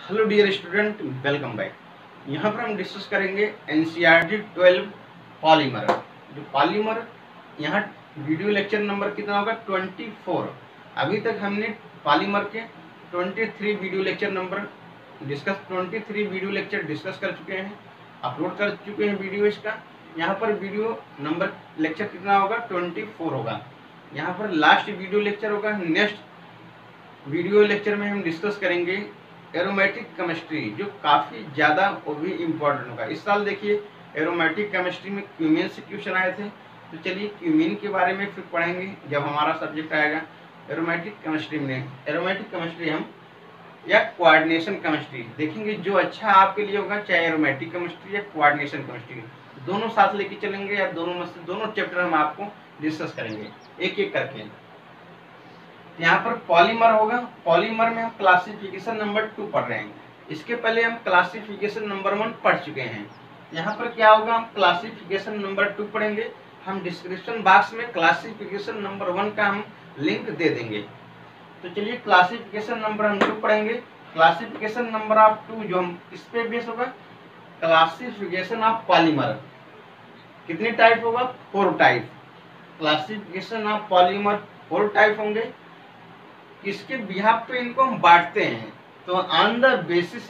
Hello dear student, welcome back. यहाँ पर हम डिस्कस करेंगे एनसीईआरटी 12 पॉलीमर। जो पॉलीमर यहाँ वीडियो लेक्चर नंबर कितना होगा 24। अभी तक हमने पॉलीमर के 23 video lecture number 23 video lecture discuss कर चुके हैं, अपलोड कर चुके हैं वीडियो इसका। यहाँ पर वीडियो नंबर लेक्चर कितना होगा 24 होगा। यहाँ पर लास्ट वीडियो लेक्चर होगा। नेक्स्ट वीडियो लेक्चर में हम डिस्कस करेंगे एरोमेटिक केमिस्ट्री, जो काफ़ी ज़्यादा वो भी इम्पोर्टेंट होगा। इस साल देखिए एरोमेटिक केमिस्ट्री में क्यूमीन से क्वेश्चन आए थे, तो चलिए क्यूमीन के बारे में फिर पढ़ेंगे जब हमारा सब्जेक्ट आएगा एरोमेटिक केमिस्ट्री में। एरोमेटिक केमिस्ट्री हम या कोऑर्डिनेशन केमिस्ट्री देखेंगे, जो अच्छा आपके लिए होगा, चाहे एरोमेटिक केमिस्ट्री या कोऑर्डिनेशन केमिस्ट्री, दोनों साथ लेके चलेंगे या दोनों में से दोनों चैप्टर हम आपको डिस्कस करेंगे एक एक करके। यहाँ पर पॉलीमर होगा। पॉलीमर में हम क्लासिफिकेशन नंबर 2 पढ़ रहे हैं। इसके पहले हम क्लासिफिकेशन नंबर 1 पढ़ चुके हैं। यहाँ पर क्या होगा, हम क्लासिफिकेशन नंबर 2 पढ़ेंगे। हम डिस्क्रिप्शन बॉक्स में क्लासिफिकेशन नंबर 1 का हम लिंक दे देंगे। तो चलिए क्लासिफिकेशन नंबर हम 2 पढ़ेंगे। क्लासिफिकेशन नंबर ऑफ 2 जो हम इस पे बेस होगा, क्लासिफिकेशन ऑफ पॉलीमर। कितने टाइप होगा, 4 type. Classification of polymer 4 type होंगे। इसके बिहाफ पे इनको हम बांटते हैं। तो on the basis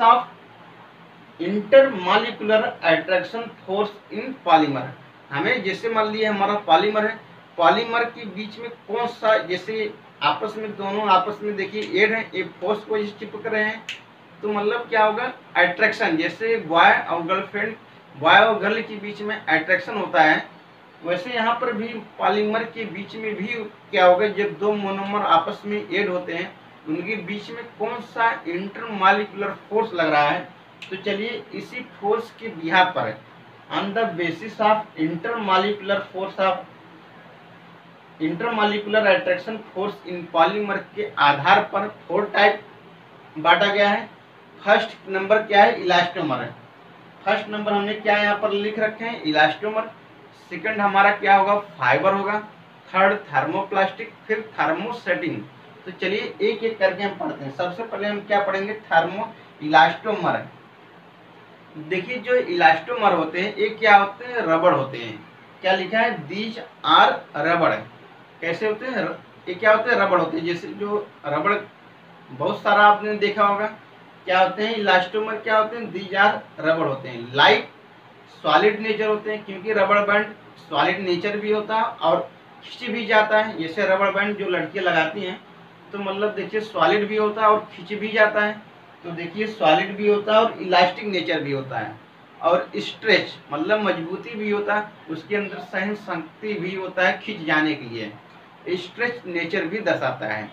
of intermolecular attraction force in polymer, हमें जैसे मान लिया हमारा पॉलीमर है, पॉलीमर के बीच में कौन सा, जैसे आपस में दोनों आपस में देखिए एड है, एक फोर्स को चिपक रहे हैं, तो मतलब क्या होगा अट्रैक्शन। जैसे बॉय और गर्लफ्रेंड, बॉय और गर्ल के बीच में अट्रैक्शन होता है, वैसे यहाँ पर भी पॉलीमर के बीच में भी क्या होगा, जब दो मोनोमर आपस में ऐड होते हैं उनके बीच में कौन सा इंटरमॉलिक्यूलर फोर्स लग रहा है। तो चलिए इसी फोर्स के बिहाफ पर on the basis of intermolecular force of intermolecular attraction force in polymer के आधार पर 4 टाइप बांटा गया है। फर्स्ट नंबर क्या है, इलास्टोमर है। फर्स्ट नंबर हमने क्या यहाँ पर लिख रखे हैं, इलास्टोमर। सेकंड हमारा क्या होगा, फाइबर होगा। थर्ड थर्मोप्लास्टिक, फिर थर्मोसेटिंग। तो चलिए एक एक करके हम पढ़ते हैं। सबसे पहले हम क्या पढ़ेंगे, थर्मो इलास्टोमर। देखिए जो इलास्टोमर होते हैं ये क्या होते हैं, रबड़ होते हैं। क्या लिखा है, दीज आर रबड़। कैसे होते हैं, ये क्या होते हैं, रबड़ होते हैं। जैसे जो रबड़ बहुत सारा आपने देखा होगा, क्या होते हैं इलास्टोमर, क्या होते हैं, दीज आर रबड़ होते हैं। लाइट सॉलिड नेचर होते हैं, क्योंकि रबड़ बैंड सॉलिड नेचर भी होता है और खिंच भी जाता है। जैसे रबड़ बैंड जो लड़कियां लगाती हैं, तो मतलब देखिए सॉलिड भी होता है और खिंच भी जाता है। तो देखिए सॉलिड भी होता है और इलास्टिक नेचर भी होता है, और स्ट्रेच मतलब मजबूती भी होता है, उसके अंदर सहन शक्ति भी होता है खिंच जाने के लिए, स्ट्रेच नेचर भी दर्शाता है।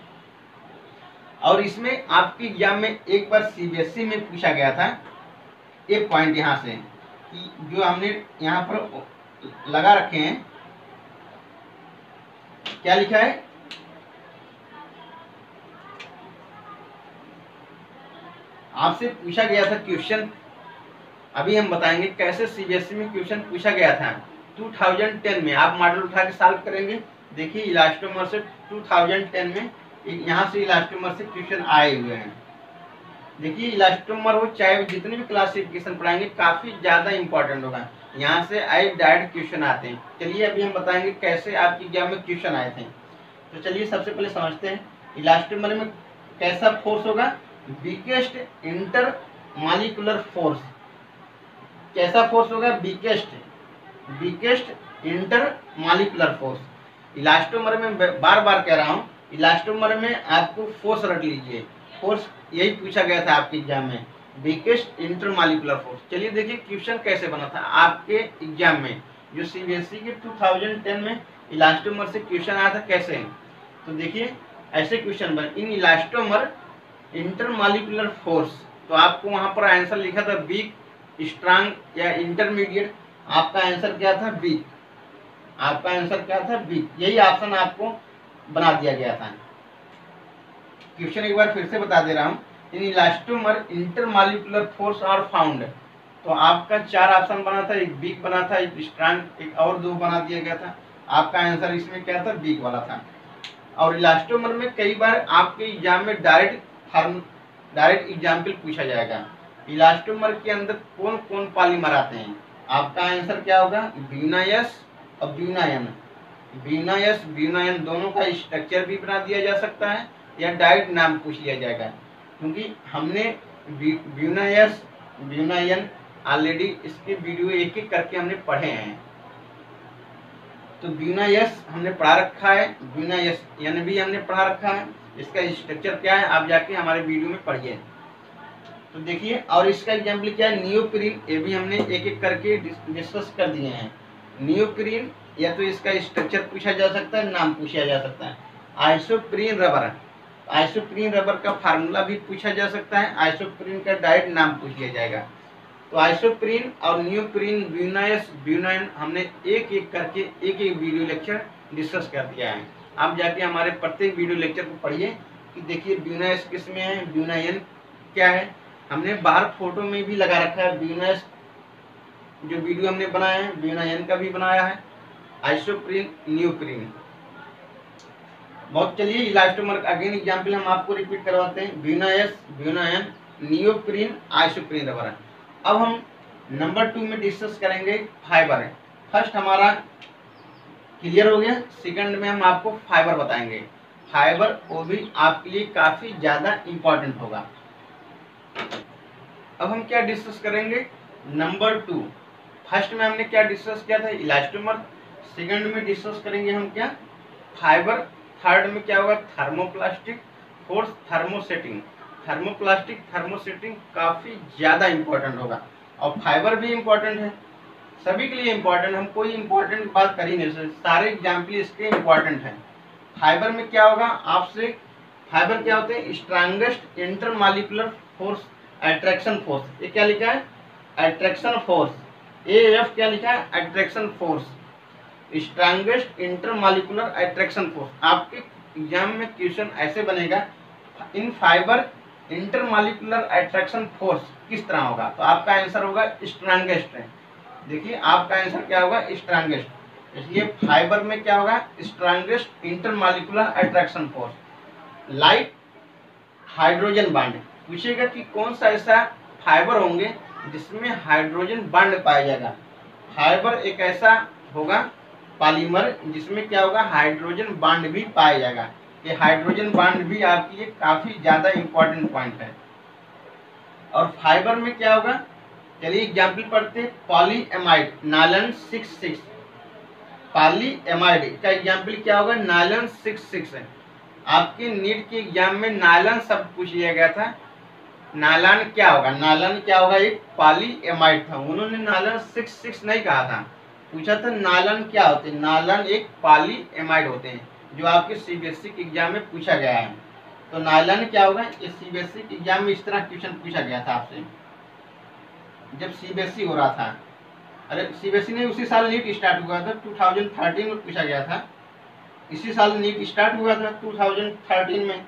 और इसमें आपके एग्जाम में एक बार सीबीएसई में पूछा गया था एक पॉइंट यहाँ से, कि जो हमने यहाँ पर लगा रखे हैं, क्या लिखा है, आपसे पूछा गया था क्वेश्चन। अभी हम बताएंगे कैसे सीबीएसई में क्वेश्चन पूछा गया था 2010 में। आप मॉडल उठा के सॉल्व करेंगे। देखिए इलास्टोमर से 2010 में यहाँ से इलास्टोमर से क्वेश्चन आए हुए हैं। देखिए इलास्टोमर हो चाहे जितने भी क्लासिफिकेशन पढ़ाएंगे काफी ज्यादा इंपॉर्टेंट होगा, यहाँ से आए डायरेक्ट क्वेश्चन आते हैं। चलिए अभी हम बताएंगे कैसे आपके एग्जाम में क्वेश्चन आए थे। तो चलिए सबसे पहले समझते हैं इलास्टोमर में कैसा फोर्स होगा, वीकेस्ट इंटर मॉलिक्यूलर फोर्स। कैसा फोर्स होगा, weakest intermolecular force. Elastomer में बार बार कह रहा हूँ, इलास्टोमर में आपको फोर्स रख लीजिए, फोर्स यही पूछा गया था आपके एग्जाम में, वीकेस्ट इंटरमॉलिक्यूलर फोर्स। चलिए देखिए क्वेश्चन कैसे बना था आपके एग्जाम में, जो सीबीएसई के 2010 में इलास्टोमर से क्वेश्चन आया था कैसे। तो देखिए ऐसे क्वेश्चन बने, इन इलास्टोमर इंटरमॉलिक्यूलर फोर्स। तो आपको वहां पर आंसर लिखा था वीक, स्ट्रांग या इंटरमीडिएट। आपका आंसर क्या था, वीक। आपका आंसर क्या था, वीक। यही ऑप्शन आपको बना दिया गया था। क्वेश्चन एक बार फिर से बता दे रहा हूँ, in elastomer intermolecular force are found. तो आपका 4 ऑप्शन बना था, एक वीक बना था, एक स्ट्रांग, एक और 2 बना दिया गया था। आपका आंसर इसमें क्या था, वीक वाला था। और इलास्टोमर में कई बार आपके एग्जाम में डायरेक्ट डायरेक्ट एग्जाम्पल पूछा जाएगा। इलास्टोमर के अंदर कौन कौन पॉलीमर आते हैं? आपका आंसर क्या होगा? ब्यूना एस और buna N. Buna S buna N दोनों का स्ट्रक्चर भी बना दिया जा सकता है या डायरेक्ट नाम पूछ लिया जाएगा, क्योंकि हमने buna S buna N already इसके वीडियो एक एक करके हमने पढ़े हैं। तो ब्यूना एस हमने पढ़ा रखा है, ब्यूना एस एन भी हमने पढ़ा रखा है। इसका स्ट्रक्चर क्या है आप जाके हमारे वीडियो में पढ़िए। तो देखिए, और इसका एग्जाम्पल क्या है? नियोप्रीन, ये भी हमने एक एक करके डिस्कस कर दिए हैं। नियोप्रीन या तो इसका स्ट्रक्चर पूछा जा सकता है, नाम पूछा जा सकता है। आइसोप्रीन रबर, आइसोप्रीन रबर का फार्मूला भी पूछा जा सकता है, आइसोप्रीन का डायरेक्ट नाम पूछ लिया जाएगा। तो आइसोप्रीन और neoprene, buna S buna N हमने एक एक करके एक एक वीडियो लेक्चर डिस्कस कर दिया है। आप जाके हमारे प्रत्येक वीडियो लेक्चर को पढ़िए कि देखिए ब्यूना एस किस में है, ब्यूना एन क्या है। हमने बाहर फोटो में भी लगा रखा है ब्यूना एस, जो वीडियो हमने बनाया है ब्यूना एन का भी बनाया है, आइसोप्रीन नियोप्रीन। बहुत चलिए इलास्टोमर अगेन एग्जाम्पल हम आपको रिपीट करवाते हैं। Buna S buna N neoprene isoprene rubber. अब हम नंबर 2 में डिस्कस करेंगे फाइबर। फर्स्ट हमारा क्लियर हो गया, सेकंड में हम आपको फाइबर बताएंगे। फाइबर वो भी आपके लिए काफी ज्यादा इंपॉर्टेंट होगा। अब हम क्या डिस्कस करेंगे? नंबर 2। फर्स्ट में हमने क्या डिस्कस किया था? इलास्टोमर। सेकंड में डिस्कस करेंगे हम क्या? फाइबर। थर्ड में क्या होगा? Thermoplastic. Fourth thermosetting. Thermoplastic thermosetting काफी ज्यादा इंपॉर्टेंट होगा, और फाइबर भी इंपॉर्टेंट है, सभी के लिए इंपॉर्टेंट। हम कोई इंपॉर्टेंट बात कर ही नहीं सकते, सारे एग्जाम्पल इसके इंपॉर्टेंट हैं। फाइबर में क्या होगा आपसे? फाइबर क्या होते हैं? Strongest intermolecular force attraction force. ये क्या लिखा है? Attraction force. AF क्या लिखा है? Attraction force. Strongest intermolecular attraction force. आपके एग्जाम में क्वेश्चन ऐसे बनेगा, in fibre intermolecular attraction force किस तरह होगा? तो आपका आंसर होगा स्ट्रॉन्गेस्ट है। देखिए आपका आंसर क्या होगा? स्ट्रॉन्गेस्ट। इसलिए फाइबर में क्या होगा? Strongest intermolecular attraction force. Like hydrogen bond, पूछेगा कि कौन सा ऐसा फाइबर होंगे जिसमें हाइड्रोजन बॉन्ड पाया जाएगा। फाइबर एक ऐसा होगा पॉलीमर जिसमें क्या होगा? हाइड्रोजन बॉन्ड भी पाया जाएगा। ये हाइड्रोजन बॉन्ड भी आपके लिए काफी ज्यादा इंपॉर्टेंट पॉइंट है। और फाइबर में क्या होगा? चलिए एग्जाम्पल पढ़ते हैं। Polyamide nylon 66। पॉलीएमाइड का एग्जाम्पल क्या होगा? नायलॉन 66 है। आपके नीट के एग्जाम में नायलॉन शब्द पूछ लिया गया था। नायलॉन क्या होगा? नायलॉन क्या होगा? एक पॉलीएमाइड था, उन्होंने नायलॉन 66 नहीं कहा था, पूछा था नायलॉन क्या होते हैं। नायलॉन एक पॉलीएमाइड होते हैं, जो आपके CBSE के एग्जाम में पूछा गया है। तो नायलॉन क्या होगा? इस CBSE के एग्जाम में इस तरह क्वेश्चन पूछा गया था आपसे, जब CBSE हो रहा था। अरे CBSE नहीं, उसी साल नीट स्टार्ट हुआ था, 2013 में पूछा गया था। इसी साल नीट स्टार्ट हुआ था 2013 में।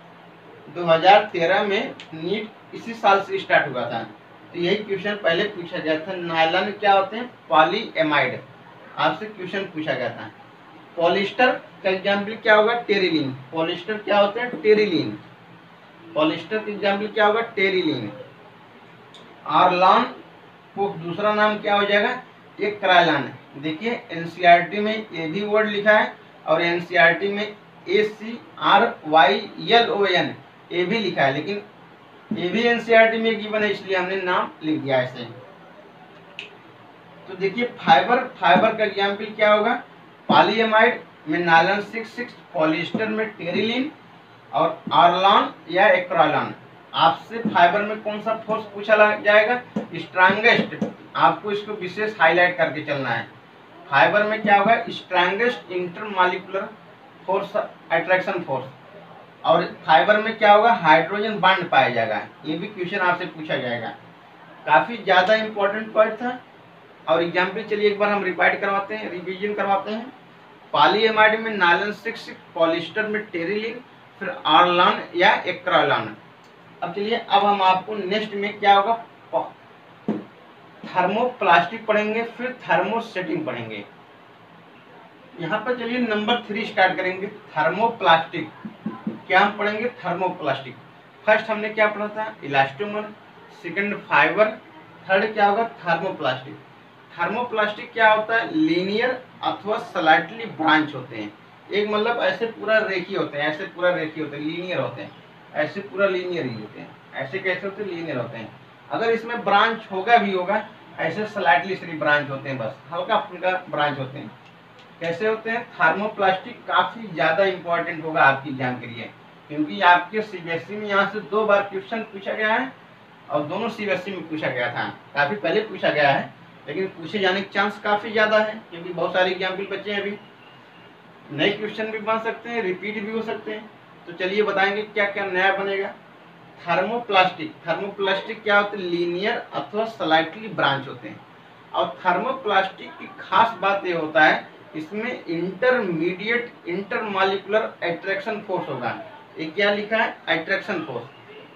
2013 में नीट इसी साल से स्टार्ट हुआ था। तो यही क्वेश्चन पहले पूछा गया था, नायलॉन क्या होते हैं? पॉलीएमाइड, आपसे क्वेश्चन पूछा गया था। पॉलिस्टर का एग्जाम्पल क्या होगा? टेरिलीन। पॉलिस्टर क्या होते हैं? टेरिलीन। पॉलिस्टर का एग्जाम्पल क्या होगा? टेरिलीन। आर्लॉन को दूसरा नाम क्या हो जाएगा? एक क्रायलॉन। देखिए NCERT में ये भी वर्ड लिखा है, और NCERT में ACRYLON ये भी लिखा है, लेकिन ये भी NCERT में गिवन है, इसलिए हमने नाम लिख दिया ऐसे। तो देखिए फाइबर, फाइबर का एग्जाम्पल क्या होगा? पॉलीएमाइड में नायलॉन 66, पॉलिएस्टर में टेरिलीन, और आर्लॉन या एक्रायलॉन। आपसे फाइबर में कौन सा फोर्स पूछा जाएगा? स्ट्रॉन्गेस्ट। आपको इसको विशेष हाईलाइट करके चलना है। फाइबर में क्या होगा? Strongest intermolecular force attraction force. और फाइबर में क्या होगा? हाइड्रोजन बॉन्ड पाया जाएगा। ये भी क्वेश्चन आपसे पूछा जाएगा, काफी ज्यादा इंपॉर्टेंट पॉइंट था। और एग्जाम्पल चलिए एक बार हम रिवाइड करवाते हैं, रिवीजन करवाते हैं। पॉलीएमाइड में नायलॉन 66, पॉलिएस्टर में टेरिलीन, फिर आर्लॉन या एक्रायलॉन। अब चलिए अब हम आपको नेक्स्ट में क्या होगा? थर्मोप्लास्टिक पढ़ेंगे, फिर थर्मोसेटिंग पढ़ेंगे। यहाँ पर चलिए नंबर 3 स्टार्ट करेंगे। थर्मोप्लास्टिक क्या हम पढ़ेंगे? थर्मोप्लास्टिक। फर्स्ट हमने क्या पढ़ा था, इलास्टोमर, सेकंड फाइबर, थर्ड क्या होगा, थर्मोप्लास्टिक। थर्मोप्लास्टिक क्या होता है, लीनियर अथवा स्लाइटली ब्रांच होते हैं। एक मतलब ऐसे पूरा रेखीय होते हैं, ऐसे पूरा रेखीय होते हैं, लीनियर होते हैं, ऐसे पूरा लीनियर ही होते हैं। ऐसे कैसे होते हैं, लीनियर होते हैं। अगर इसमें ब्रांच होगा भी होगा, ऐसे स्लाइटली सी ब्रांच होते हैं, बस हल्का फुल्का ब्रांच होते हैं। कैसे होते हैं, थर्मोप्लास्टिक काफी ज्यादा इंपॉर्टेंट होगा आपकी एग्जाम के लिए, क्योंकि आपके सीबीएसई में यहाँ से 2 बार क्वेश्चन पूछा गया है और दोनों सीबीएसई में पूछा गया था। काफी पहले पूछा गया है, लेकिन पूछे जाने के चांस काफी ज्यादा है, क्योंकि बहुत सारे एग्जाम्पल बचे हैं अभी। नए क्वेश्चन भी बन सकते हैं, रिपीट भी हो सकते हैं। तो चलिए बताएंगे क्या क्या नया बनेगा। थर्मोप्लास्टिक, थर्मोप्लास्टिक क्या होते हैं, लीनियर अथवा स्लाइटली ब्रांच होते हैं। और थर्मोप्लास्टिक की खास बात ये होता है, इसमें इंटरमीडिएट इंटरमॉलिक्यूलर अट्रैक्शन फोर्स होगा। ये क्या लिखा है, attraction force,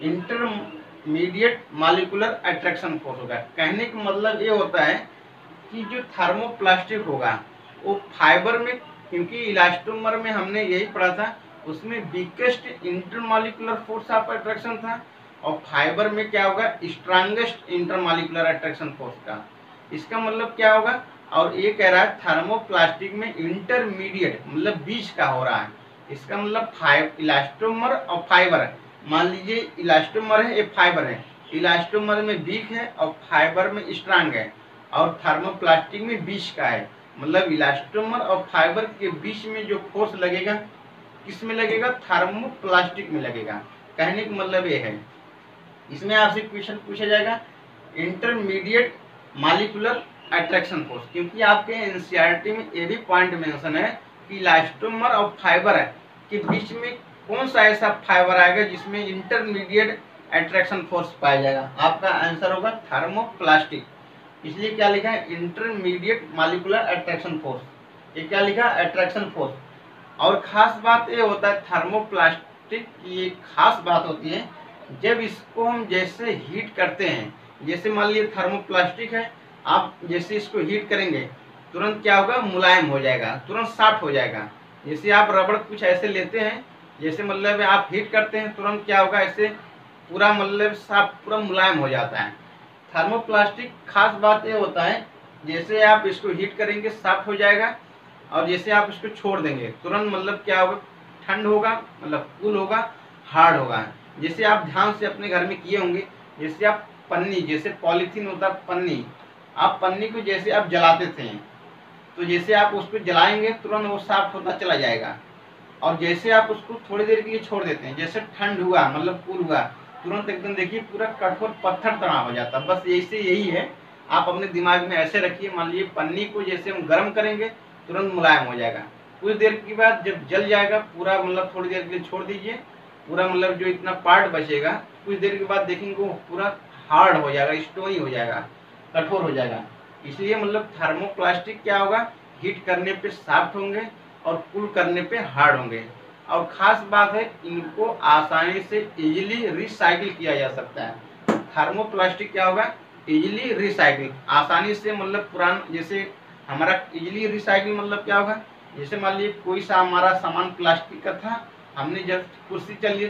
intermediate molecular attraction force होगा। कहने का मतलब ये होता है कि जो थर्मोप्लास्टिक होगा वो फाइबर में, क्योंकि इलास्टोमर में हमने यही पढ़ा था, उसमें weakest intermolecular force of attraction था, और फाइबर में क्या होगा, स्ट्रांगेस्ट इंटरमॉलिक्यूलर अट्रैक्शन फोर्स का। इसका मतलब क्या होगा, और ये कह रहा है थर्मोप्लास्टिक में इंटरमीडिएट मतलब बीच का हो रहा है। इसका मतलब इलास्टोमर और फाइबर, मान लीजिए इलास्टोमर है, ये फाइबर है, इलास्टोमर में वीक है और फाइबर में स्ट्रांग है, और थर्मोप्लास्टिक में बीच का है। मतलब इलास्टोमर और फाइबर के बीच में जो फोर्स लगेगा, किस में लगेगा, थर्मोप्लास्टिक में लगेगा। कहने का मतलब ये है, इसमें आपसे क्वेश्चन पूछा जाएगा इंटरमीडिएट मॉलिक्यूलर अट्रैक्शन फोर्स, क्योंकि आपके एनसीईआरटी में ये भी पॉइंट मेंशन है कि इलास्टोमर और फाइबर के बीच में कौन सा ऐसा फाइबर आएगा जिसमें इंटरमीडिएट अट्रैक्शन फोर्स पाया जाएगा। आपका आंसर होगा थर्मोप्लास्टिक। इसलिए क्या लिखा है, इंटरमीडिएट मॉलिक्यूलर अट्रैक्शन फोर्स। ये क्या लिखा, अट्रैक्शन फोर्स। और खास बात ये होता है थर्मोप्लास्टिक की, एक खास बात होती है, जब इसको हम जैसे हीट करते हैं, जैसे मान लीजिए थर्मोप्लास्टिक है, आप जैसे इसको हीट करेंगे तुरंत क्या होगा, मुलायम हो जाएगा, तुरंत सॉफ्ट हो जाएगा। जैसे आप रबड़ कुछ ऐसे लेते हैं, जैसे मतलब आप हीट करते हैं, तुरंत क्या होगा, ऐसे पूरा मतलब सॉफ्ट, पूरा मुलायम हो जाता है। थर्मोप्लास्टिक खास बात ये होता है, जैसे आप इसको हीट करेंगे सॉफ्ट हो जाएगा, और जैसे आप इसको छोड़ देंगे तुरंत मतलब क्या होगा, ठंड होगा, मतलब कूल होगा, हार्ड होगा। जैसे आप ध्यान से अपने घर में किए होंगे, जैसे आप पन्नी, जैसे पॉलीथीन होता है पन्नी, आप पन्नी को जैसे आप जलाते थे, तो जैसे आप उसको जलाएंगे तुरंत वो सॉफ्ट होता चला जाएगा, और जैसे आप उसको थोड़ी देर के लिए छोड़ देते हैं, जैसे ठंड हुआ मतलब कूल हुआ, तुरंत एकदम देखिए पूरा कठोर पत्थर तरह हो जाता। बस यही है, आप अपने दिमाग में ऐसे रखिए। मान लीजिए पन्नी को जैसे हम गर्म करेंगे तुरंत मुलायम हो जाएगा, कुछ देर के बाद जब जल जाएगा पूरा, मतलब थोड़ी देर के लिए छोड़ दीजिए, पूरा मतलब जो इतना पार्ट बचेगा कुछ देर के बाद देखेंगे वो पूरा हार्ड हो जाएगा, स्टोनी हो जाएगा, कठोर हो जाएगा। इसलिए मतलब थर्मोप्लास्टिक क्या होगा, हीट करने पे सॉफ्ट होंगे और कूल करने पे हार्ड होंगे। और खास बात है, इनको आसानी से इजीली रिसाइकिल किया जा सकता है। थर्मोप्लास्टिक क्या होगा, इजीली रिसाइकिल, आसानी से, मतलब पुराना, जैसे हमारा इजीली रिसाइकिल मतलब क्या होगा, जैसे मान लीजिए कोई सा हमारा सामान प्लास्टिक का था, हमने जब कुर्सी चलिए,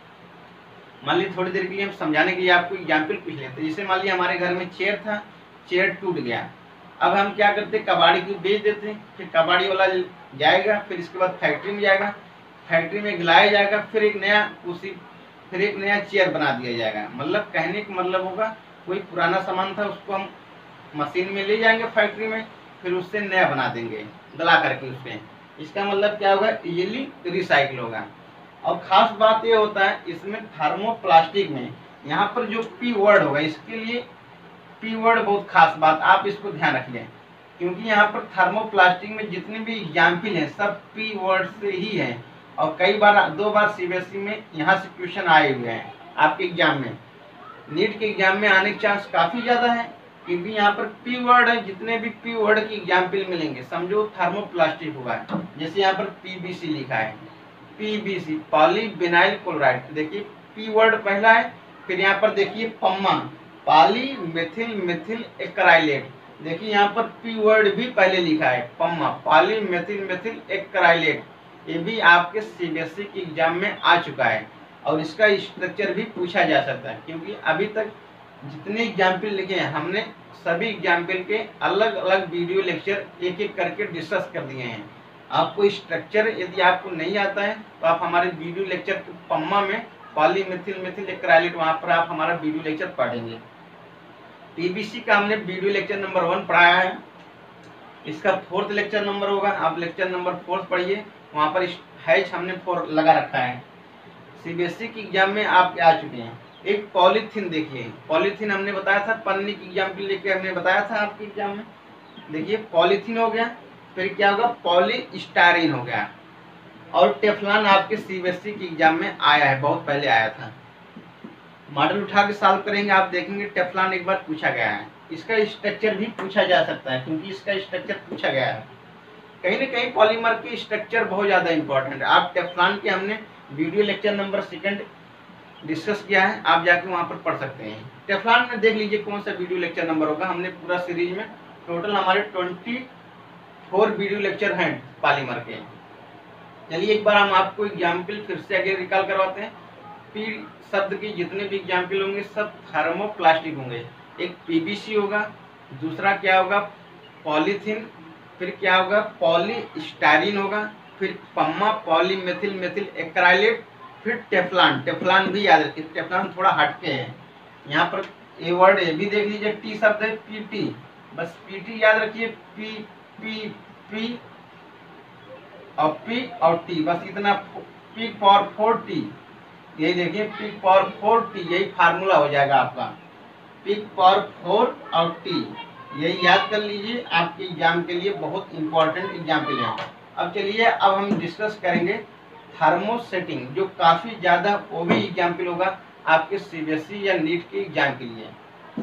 मान लीजिए थोड़ी देर के लिए हम समझाने के लिए आपको एग्जाम्पल पूछ लेते हैं। जैसे मान लीजिए हमारे घर में चेयर था, चेयर टूट गया, अब हम क्या करते हैं, कबाड़ी को बेच देते हैं, फिर कबाड़ी वाला जाएगा, फिर इसके बाद फैक्ट्री में जाएगा, फैक्ट्री में गिलाया जाएगा, फिर एक नया कुर्सी, फिर एक नया चेयर बना दिया जाएगा। मतलब कहने का मतलब होगा, कोई पुराना सामान था उसको हम मशीन में ले जाएंगे फैक्ट्री में, फिर उससे नया बना देंगे गला करके उसमें। इसका मतलब क्या होगा, इजीली रिसाइकिल होगा। और खास बात ये होता है इसमें थर्मोप्लास्टिक में, यहाँ पर जो पी वर्ड होगा, इसके लिए पी वर्ड बहुत खास बात, आप इसको ध्यान रखिए, क्योंकि यहाँ पर थर्मोप्लास्टिक में जितने भी एग्जाम्पल हैं सब पी वर्ड से ही हैं, और कई बार 2 बार सीबीएसई में यहाँ से क्वेश्चन आए हुए हैं आपके एग्जाम में। नीट के एग्जाम में आने के चांस काफ़ी ज़्यादा है, क्योंकि यहाँ पर पी वर्ड है, जितने भी पी वर्ड की एग्जाम्पल मिलेंगे समझो थर्मोप्लास्टिक हुआ है। जैसे यहाँ पर पीबीसी लिखा है, पीबीसी पॉलीविनाइल क्लोराइड, देखिए पी वर्ड पहला है, फिर यहाँ पर देखिए PMMA, poly methyl methyl acrylate, देखिए यहाँ पर पी वर्ड भी पहले लिखा है, PMMA poly methyl methyl acrylate, ये भी आपके सीबीएसई के एग्जाम में आ चुका है। और इसका स्ट्रक्चर भी पूछा जा सकता है, क्योंकि अभी तक जितने एग्जाम्पल लिखे हैं हमने सभी एग्जाम्पल के अलग अलग वीडियो लेक्चर एक एक करके डिस्कस कर दिए हैं। आपको स्ट्रक्चर यदि आपको नहीं आता है तो आप हमारे वीडियो लेक्चर पम्मा में पॉलीमिथिल मिथिल एक्राइलेट, वहाँ पर आप हमारा वीडियो लेक्चर पढ़ेंगे। पीबीसी का हमने वीडियो लेक्चर नंबर 1 पढ़ाया है, इसका 4th लेक्चर नंबर होगा, आप लेक्चर नंबर 4 पढ़िए, वहाँ पर हैच हमने 4 लगा रखा है। सीबीएसई की एग्जाम में आप आ चुके हैं। एक पॉलीथीन देखिए, पॉलीथीन हमने बताया था, पन्नी की एग्जाम्पल लेके हमने बताया था आपके एग्जाम में। देखिए पॉलीथीन हो गया, फिर क्या होगा पॉलीस्टाइरीन हो गया, और टेफ्लॉन आपके सीबीएसई की एग्जाम में आया है, बहुत पहले आया था। मॉडल उठा के सॉल्व करेंगे, आप देखेंगे टेफ्लॉन एक बार पूछा गया है। इसका स्ट्रक्चर भी पूछा जा सकता है, क्योंकि इसका स्ट्रक्चर पूछा गया है। कहीं ना कहीं पॉलीमर की स्ट्रक्चर बहुत ज़्यादा इंपॉर्टेंट है। आप टेफ्लॉन के हमने वीडियो लेक्चर नंबर 2 डिस्कस किया है, आप जाके वहाँ पर पढ़ सकते हैं। टेफ्लॉन में देख लीजिए कौन सा वीडियो लेक्चर नंबर होगा। हमने पूरा सीरीज में टोटल हमारे 24 वीडियो लेक्चर हैं पॉलीमर के। चलिए एक बार हम आपको एग्जाम्पल फिर से आगे रिकॉल करवाते हैं। पी शब्द के जितने भी एग्जाम्पल होंगे सब थर्मोप्लास्टिक होंगे। एक पीवीसी होगा, दूसरा क्या होगा पॉलीथीन, फिर क्या होगा पॉलीस्टाइरीन होगा, फिर पम्मा पॉलीमेथिल मेथिल एक्राइलेट, फिर टेफ्लॉन। टेफ्लॉन भी याद रखिए, टेफ्लॉन थोड़ा हटके है। यहाँ पर ए वर्ड ये भी देख लीजिए, टी शब्द है पीटी, बस पीटी याद रखिए, पी पी पी और पी और टी, बस इतना। पी पावर 4 टी, यही देखिए पी पावर 4 टी, यही फार्मूला हो जाएगा आपका। पी पावर 4 और टी, यही याद कर लीजिए, आपके एग्जाम के लिए बहुत इंपॉर्टेंट एग्जाम्पल है। अब चलिए अब हम डिस्कस करेंगे थर्मोसेटिंग, जो काफ़ी ज़्यादा वो भी एग्जाम्पल होगा आपके सीबीएसई या नीट के एग्जाम के लिए।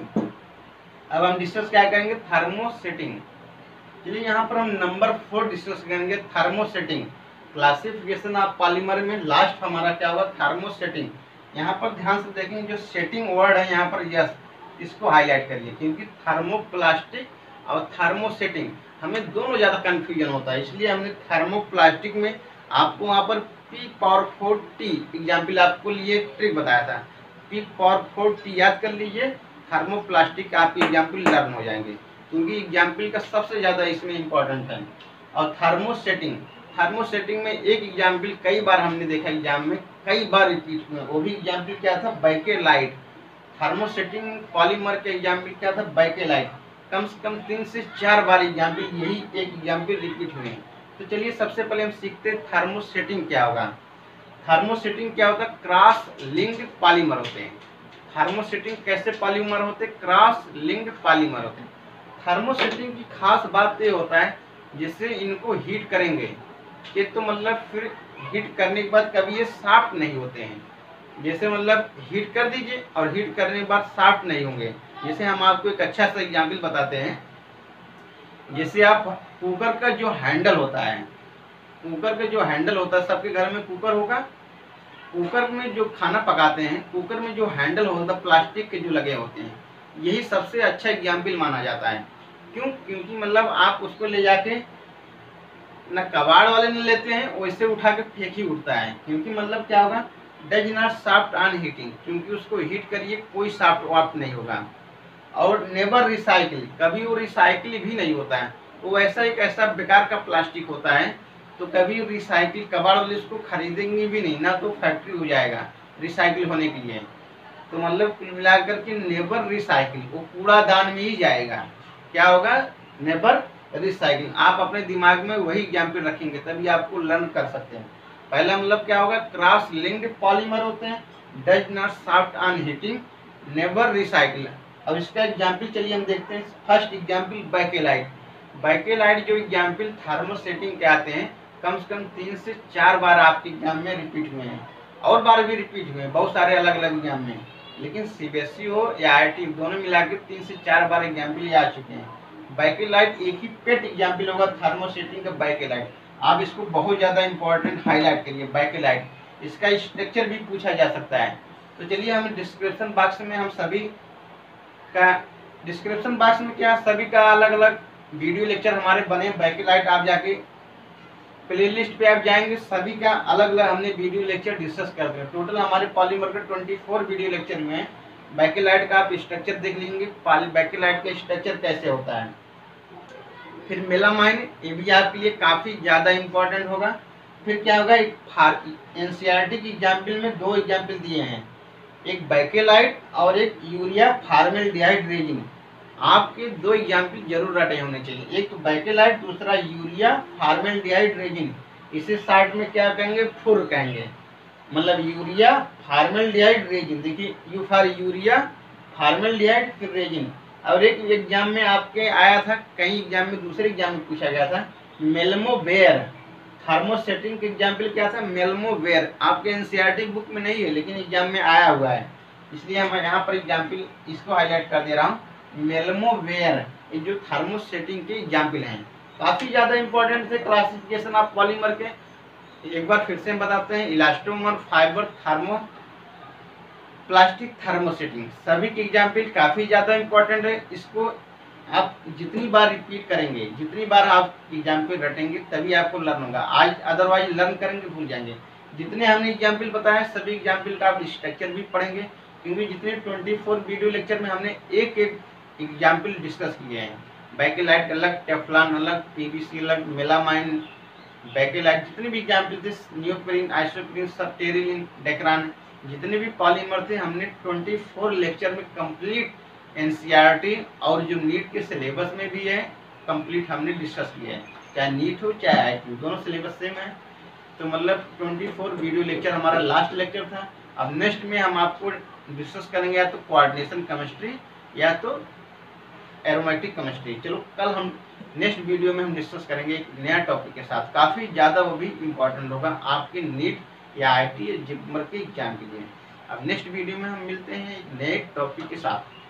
अब हम डिस्कस क्या करेंगे थर्मोसेटिंग। चलिए यहाँ पर हम नंबर 4 डिस्कस करेंगे थर्मोसेटिंग, क्लासिफिकेशन ऑफ पॉलीमर में लास्ट हमारा क्या होगा थर्मोसेटिंग। यहाँ पर ध्यान से देखेंगे जो सेटिंग वर्ड है यहाँ पर यस, इसको हाईलाइट करिए, क्योंकि थर्मोप्लास्टिक और थर्मोसेटिंग हमें दोनों ज़्यादा कन्फ्यूजन होता है, इसलिए हमने थर्मोप्लास्टिक में आपको वहाँ पर पी पावर 4 टी एग्जाम्पल आपको लिए ट्रिक बताया था। पी पावर 4 टी याद कर लीजिए, थर्मोप्लास्टिक आपके एग्जाम्पल लर्न हो जाएंगे, क्योंकि एग्जाम्पल का सबसे ज़्यादा इसमें इम्पोर्टेंट है। और थर्मोसेटिंग, थर्मोसेटिंग में एक एग्जाम्पल कई बार हमने देखा एग्जाम में, कई बार रिपीट हुआ, वो भी एग्जाम्पल क्या था बैकेलाइट। थर्मोसेटिंग पॉलीमर के एग्जाम्पल क्या था बैकेलाइट, कम से कम 3 से 4 बार एग्जाम्पल यही एक एग्जाम्पल रिपीट हुए हैं। तो चलिए सबसे पहले हम सीखते हैं थर्मोसेटिंग क्या होगा। थर्मोसेटिंग क्या होता है, क्रॉस लिंक्ड पॉलीमर होते हैं। थर्मोसेटिंग कैसे पॉलीमर होते हैं, क्रॉस लिंक्ड पॉलीमर होते हैं। थर्मोसेटिंग की खास बात ये होता है, जैसे इनको हीट करेंगे ये तो मतलब फिर हीट करने के बाद कभी ये सॉफ्ट नहीं होते हैं। जैसे मतलब हीट कर दीजिए और हीट करने के बाद सॉफ्ट नहीं होंगे। जैसे हम आपको एक अच्छा सा एग्जाम्पल बताते हैं, जैसे आप कुकर का जो हैंडल होता है, कुकर का जो हैंडल होता है, सबके घर में कुकर होगा। कुकर में जो खाना पकाते हैं, कुकर में जो हैंडल होता है प्लास्टिक के जो लगे होते हैं, यही सबसे अच्छा एग्जाम्पल माना जाता है। क्यों, क्योंकि मतलब आप उसको ले जाके ना कबाड़ वाले न लेते हैं, वैसे उठा के फेंक ही उठता है, क्योंकि मतलब क्या होगा does not soft on heating, क्योंकि उसको हीट करिए कोई सॉफ्ट वाफ्ट नहीं होगा। और नेवर रिसाइकिल, कभी वो रिसाइकिल भी नहीं होता है, वो ऐसा एक ऐसा बेकार का प्लास्टिक होता है, तो कभी रिसाइकिल कबाड़ वाले उसको खरीदेंगे भी नहीं, ना तो फैक्ट्री हो जाएगा रिसाइकिल होने के लिए। तो मतलब कुल मिलाकर के नेवर रिसाइकिल, वो कूड़ादान में ही जाएगा। क्या होगा नेवर रिसाइकिल। आप अपने दिमाग में वही एग्जाम्पल रखेंगे तभी आपको लर्न कर सकते हैं। पहला मतलब क्या होगा क्रॉस लिंक्ड पॉलीमर होते हैं, does not soft on heating, never recycle. अब इसका एग्जाम्पल चलिए हम देखते हैं। First example Bakelite. बैकेलाइट जो एग्जाम्पल थर्मोसेटिंग के आते हैं, कम से कम 3 से 4 बार आपके एग्जाम में रिपीट हुए हैं, और बार भी रिपीट हुए हैं बहुत सारे अलग अलग एग्जाम में, लेकिन सीबीएसई हो या आईआईटी दोनों मिलाकर 3 से 4 बार एग्जाम्पल आ चुके हैं। बैकेलाइट एक ही पेट एग्जाम्पल होगा थर्मोसेटिंग का बैकेलाइट। आप इसको बहुत ज़्यादा इंपॉर्टेंट हाईलाइट करिए बैकेलाइट, इसका स्ट्रक्चर भी पूछा जा सकता है। तो चलिए हम डिस्क्रिप्शन बॉक्स में हम सभी का, डिस्क्रिप्शन बॉक्स में क्या सभी का अलग अलग वीडियो लेक्चर हमारे बने बैकेलाइट, आप जाके प्लेलिस्ट पे आप जाएंगे, सभी का अलग अलग हमने वीडियो लेक्चर डिस्कस कर दिया। टोटल हमारे पॉलीमर का 24 वीडियो लेक्चर में है। बैकेलाइट का आप स्ट्रक्चर देख लेंगे, बैकेलाइट का स्ट्रक्चर कैसे होता है। फिर मेलामाइन, ये भी आपके लिए काफ़ी ज़्यादा इम्पोर्टेंट होगा। फिर क्या होगा, एक एनसीईआरटी की एग्जाम्पल में 2 एग्जाम्पल दिए हैं, एक बैकेलाइट और एक यूरिया फॉर्मेल्डिहाइड रेजिन। आपके 2 एग्जाम्पल जरूर रटे होने चाहिए, एक तो बैकेलाइट, दूसरा यूरिया फॉर्मेल्डिहाइड रेजिन। इसे शॉर्ट में क्या कहेंगे, फुर कहेंगे, मतलब यूरिया फॉर्मेल्डिहाइड रेजिन। देखिए, यू फॉर यूरिया, फॉर्मेल्डिहाइड, फिर रेजिन। और एक एग्जाम में आपके आया था, कई एग्जाम में, दूसरे एग्जाम में पूछा गया था, मेल्मोवेयर थर्मोसेटिंग के एग्जाम्पल क्या था, मेल्मोवेयर। आपके एनसीईआरटी बुक में नहीं है लेकिन एग्जाम में आया हुआ है, इसलिए मैं यहाँ पर एग्जाम्पल इसको हाईलाइट कर दे रहा हूँ। मेल्मोवेयर, ये जो थर्मोसेटिंग के एग्जाम्पल हैं, काफ़ी ज़्यादा इंपॉर्टेंट थे क्लासिफिकेशन ऑफ पॉलीमर के। एक बार फिर से बताते हैं, elastomer, fibre, thermoplastic, thermosetting, सभी के एग्जाम्पल काफ़ी ज़्यादा इंपॉर्टेंट है। इसको आप जितनी बार रिपीट करेंगे, जितनी बार आप एग्जाम्पल रटेंगे, तभी आपको लर्न होगा। आज अदरवाइज लर्न करेंगे भूल जाएंगे। जितने हमने एग्जाम्पल बताया, सभी एग्जाम्पल का आप स्ट्रक्चर भी पढ़ेंगे, क्योंकि जितने 24 वीडियो लेक्चर में हमने एक एक एग्जाम्पल डिस्कस किए हैं। बैकेलाइट अलग, टेफ्लॉन अलग, पीवीसी अलग, मेलामाइन, बैकेलाइट, जितने भी एग्जाम्पल थे, नियोप्रीन, आइसोप्रीन, सब, टेरिलिन, डेक्रान, जितने भी पॉलीमर थे, हमने 24 लेक्चर में कंप्लीट एनसीईआरटी और जो नीट के सिलेबस में भी है कंप्लीट हमने डिस्कस किया है। चाहे नीट हो चाहे आईक्यू, दोनों सिलेबस सेम है। तो मतलब 24 वीडियो लेक्चर हमारा लास्ट लेक्चर था। अब नेक्स्ट में हम आपको डिस्कस करेंगे या तो कोऑर्डिनेशन केमिस्ट्री या तो एरोमेटिक केमिस्ट्री। चलो कल हम नेक्स्ट वीडियो में हम डिस्कस करेंगे एक नया टॉपिक के साथ, काफ़ी ज़्यादा वो भी इम्पोर्टेंट होगा आपके नीट या आईटी या जिपमर के एग्जाम के लिए। अब नेक्स्ट वीडियो में हम मिलते हैं एक नए टॉपिक के साथ।